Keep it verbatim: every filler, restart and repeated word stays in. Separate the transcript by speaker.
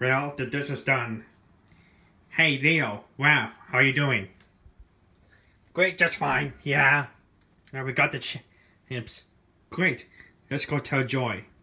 Speaker 1: Well, the dish is done. Hey, Leo, Raph, how are you doing? Great, just fine, yeah. Now we got the chips. Great, let's go tell Joy.